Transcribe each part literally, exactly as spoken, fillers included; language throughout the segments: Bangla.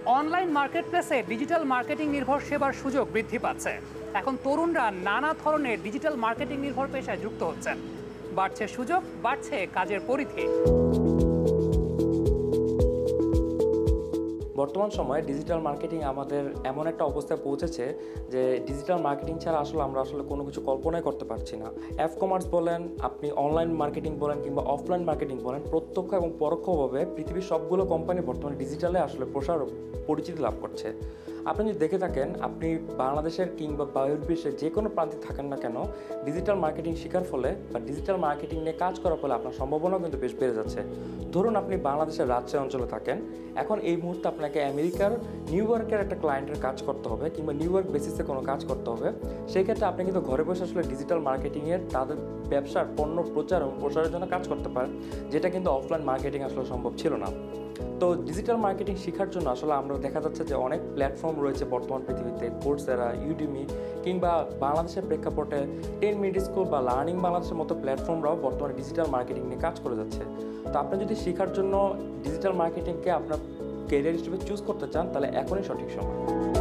অনলাইন মার্কেটপ্লেসে ডিজিটাল মার্কেটিং নির্ভর সেবার সুযোগ বৃদ্ধি পাচ্ছে। এখন তরুণরা নানা ধরনের ডিজিটাল মার্কেটিং নির্ভর পেশায় যুক্ত হচ্ছেন। বাড়ছে সুযোগ, বাড়ছে কাজের পরিধি। বর্তমান সময়ে ডিজিটাল মার্কেটিং আমাদের এমন একটা অবস্থায় পৌঁছেছে যে ডিজিটাল মার্কেটিং ছাড়া আসলে আমরা আসলে কোনো কিছু কল্পনাই করতে পারছি না। অ্যাপ কমার্স বলেন, আপনি অনলাইন মার্কেটিং বলেন কিংবা অফলাইন মার্কেটিং বলেন, প্রত্যক্ষ এবং পরোক্ষভাবে পৃথিবীর সবগুলো কোম্পানি বর্তমানে ডিজিটালে আসলে প্রসার পরিচিতি লাভ করছে। আপনি যদি দেখে থাকেন, আপনি বাংলাদেশের কিংবা বহির্বিশ্বের যে কোনো প্রান্তে থাকেন না কেন, ডিজিটাল মার্কেটিং শেখার ফলে বা ডিজিটাল মার্কেটিং নিয়ে কাজ করার ফলে আপনার সম্ভাবনাও কিন্তু বেশ বেড়ে যাচ্ছে। ধরুন আপনি বাংলাদেশের রাজশাহী অঞ্চলে থাকেন, এখন এই মুহূর্তে আপনাকে আমেরিকার নিউ ইয়র্কের একটা ক্লায়েন্টের কাজ করতে হবে কিংবা নিউ ইয়র্ক বেসিসে কোনো কাজ করতে হবে। সেই ক্ষেত্রে আপনি কিন্তু ঘরে বসে আসলে ডিজিটাল মার্কেটিংয়ের তাদের ব্যবসার পণ্য প্রচার এবং প্রসারের জন্য কাজ করতে পারেন, যেটা কিন্তু অফলাইন মার্কেটিং আসলে সম্ভব ছিল না। তো ডিজিটাল মার্কেটিং শেখার জন্য আসলে আমরা দেখা যাচ্ছে যে অনেক প্ল্যাটফর্ম রয়েছে বর্তমান পৃথিবীতে, কোর্সেরা, ইউডিমি কিংবা বাংলাদেশের প্রেক্ষাপটে টেন মিনিট স্কুল বা লার্নিং বাংলাদেশের মতো প্ল্যাটফর্মরাও বর্তমানে ডিজিটাল মার্কেটিং নিয়ে কাজ করে যাচ্ছে। তো আপনি যদি শেখার জন্য ডিজিটাল মার্কেটিংকে আপনার ক্যারিয়ার হিসেবে চুজ করতে চান, তাহলে এখনই সঠিক সময়।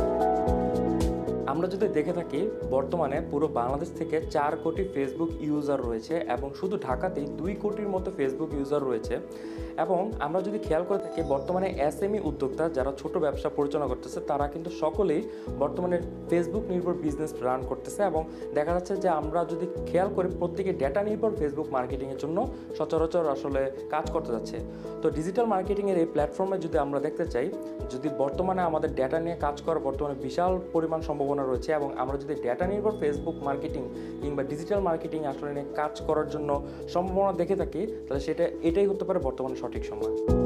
আমরা যদি দেখে থাকি, বর্তমানে পুরো বাংলাদেশ থেকে চার কোটি ফেসবুক ইউজার রয়েছে এবং শুধু ঢাকাতেই দুই কোটির মতো ফেসবুক ইউজার রয়েছে। এবং আমরা যদি খেয়াল করে থাকি, বর্তমানে এসএমই উদ্যোক্তা যারা ছোট ব্যবসা পরিচালনা করতেছে, তারা কিন্তু সকলেই বর্তমানে ফেসবুক নির্ভর বিজনেস রান করতেছে। এবং দেখা যাচ্ছে যে আমরা যদি খেয়াল করি, প্রত্যেকে ডেটা নির্ভর ফেসবুক মার্কেটিংয়ের জন্য সচরাচর আসলে কাজ করতে যাচ্ছে। তো ডিজিটাল মার্কেটিংয়ের এই প্ল্যাটফর্মে যদি আমরা দেখতে চাই, যদি বর্তমানে আমাদের ডেটা নিয়ে কাজ করার বর্তমানে বিশাল পরিমাণ সম্ভাবনা রয়েছে এবং আমরা যদি ডেটা নির্ভর ফেসবুক মার্কেটিং কিংবা ডিজিটাল মার্কেটিং আসলে নিয়ে কাজ করার জন্য সম্ভাবনা দেখে থাকি, তাহলে সেটা এটাই হতে পারে বর্তমানে সঠিক সময়।